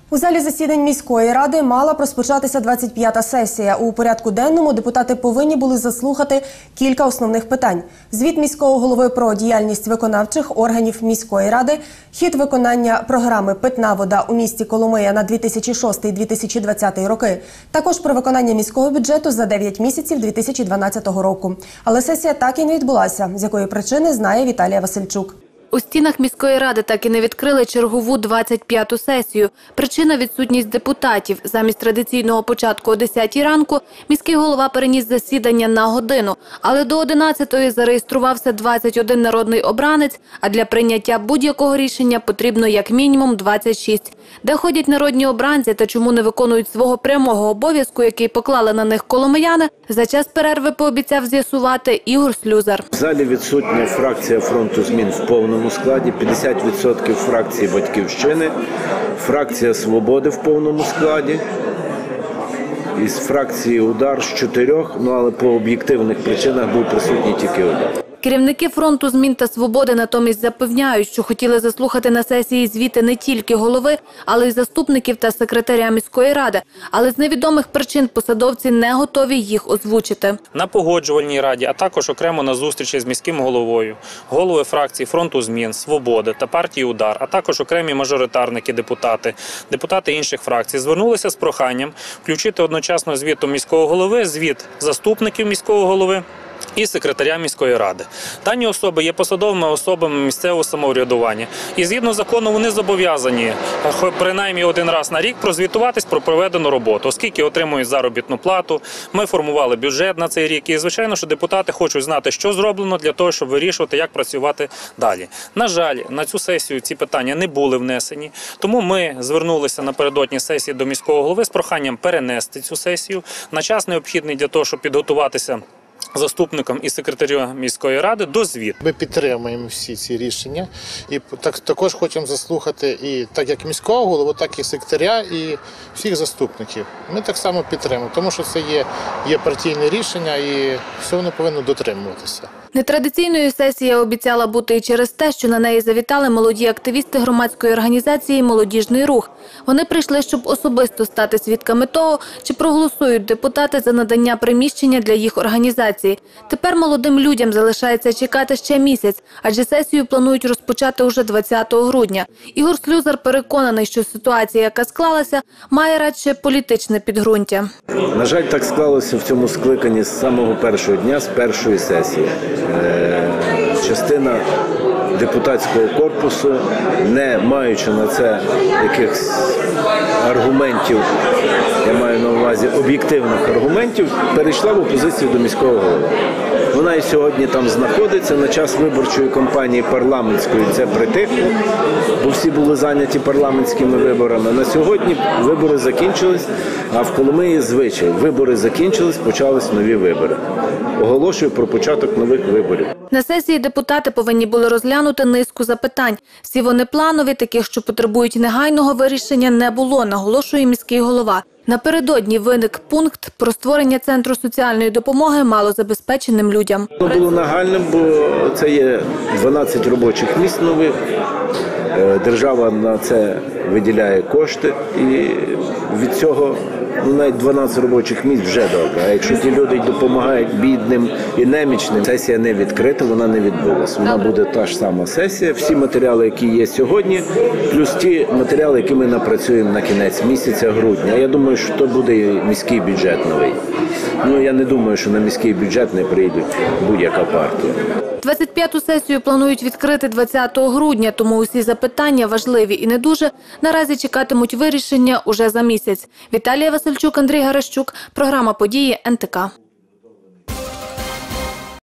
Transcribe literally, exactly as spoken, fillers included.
У залі засідань міської ради мала розпочатися двадцять п'ята сесія. У порядку денному депутати повинні були заслухати кілька основних питань. Звіт міського голови про діяльність виконавчих органів міської ради, хід виконання програми «Питна вода» у місті Коломия на дві тисячі шостий - дві тисячі двадцятий роки. Також про виконання міського бюджету за дев'ять місяців дві тисячі дванадцятого року. Але сесія так і не відбулася. З якої причини, знає Віталія Васильчук. У стінах міської ради так і не відкрили чергову двадцять п'яту сесію. Причина – відсутність депутатів. Замість традиційного початку о десятій ранку міський голова переніс засідання на годину. Але до одинадцятої зареєструвався двадцять один народний обранець, а для прийняття будь-якого рішення потрібно як мінімум двадцять шість. Де ходять народні обранці та чому не виконують свого прямого обов'язку, який поклали на них коломияни, за час перерви пообіцяв з'ясувати Ігор Слюзар. В залі відсутня фракція «Фронту змін» в повному складі, п'ятдесят відсотків фракції «Батьківщини», фракція «Свободи» в повному складі, із фракції «Удар» з чотирьох, ну але по об'єктивних причинах був присутній тільки «Удар». Керівники «Фронту змін» та «Свободи» натомість запевняють, що хотіли заслухати на сесії звіти не тільки голови, але й заступників та секретаря міської ради. Але з невідомих причин посадовці не готові їх озвучити. На погоджувальній раді, а також окремо на зустрічі з міським головою, голови фракцій «Фронту змін», «Свободи» та партії «Удар», а також окремі мажоритарники, депутати, депутати інших фракцій звернулися з проханням включити одночасно звітом міського голови, звіт заступників міського голови і секретаря міської ради. Дані особи є посадовими особами місцевого самоврядування. І згідно закону вони зобов'язані принаймні один раз на рік прозвітуватись про проведену роботу, оскільки отримують заробітну плату. Ми формували бюджет на цей рік і, звичайно, що депутати хочуть знати, що зроблено для того, щоб вирішувати, як працювати далі. На жаль, на цю сесію ці питання не були внесені, тому ми звернулися напередодні сесії до міського голови з проханням перенести цю сесію на час необхідний для того, щоб підготуватися заступником і секретарем міської ради до звіту. Ми підтримуємо всі ці рішення і так, також хочемо заслухати і так як міського голову, так і секретаря, і всіх заступників. Ми так само підтримуємо, тому що це є, є партійне рішення і все воно повинно дотримуватися. Нетрадиційною сесія обіцяла бути і через те, що на неї завітали молоді активісти громадської організації «Молодіжний рух». Вони прийшли, щоб особисто стати свідками того, чи проголосують депутати за надання приміщення для їх організації. Тепер молодим людям залишається чекати ще місяць, адже сесію планують розпочати уже двадцятого грудня. Ігор Слюзар переконаний, що ситуація, яка склалася, має радше політичне підґрунтя. На жаль, так склалося в цьому скликанні з самого першого дня, з першої сесії. Частина депутатського корпусу, не маючи на це якихось аргументів, я маю на увазі об'єктивних аргументів, перейшла в опозицію до міського голови. Вона і сьогодні там знаходиться, на час виборчої кампанії парламентської це притихло, бо всі були зайняті парламентськими виборами. На сьогодні вибори закінчились, а в Коломиї звичай. Вибори закінчились, почались нові вибори. Оголошую про початок нових виборів. На сесії депутати повинні були розглянути низку запитань. Всі вони планові, таких, що потребують негайного вирішення, не було, наголошує міський голова. Напередодні виник пункт про створення центру соціальної допомоги малозабезпеченим людям. Воно було нагальним, бо це є дванадцять робочих місць нових. Держава на це виділяє кошти і від цього ну, навіть дванадцять робочих місць вже добре. А якщо ті люди допомагають бідним і немічним, сесія не відкрита, вона не відбулася. Вона буде та ж сама сесія, всі матеріали, які є сьогодні, плюс ті матеріали, які ми напрацюємо на кінець місяця грудня. Я думаю, що то буде і міський бюджет новий. Ну, я не думаю, що на міський бюджет не прийде будь-яка партія. двадцять п'яту сесію планують відкрити двадцятого грудня, тому усі запитання, важливі і не дуже, наразі чекатимуть вирішення уже за місяць. Віталія Васильчук, Андрій Гаращук, програма «Події» ен те ка.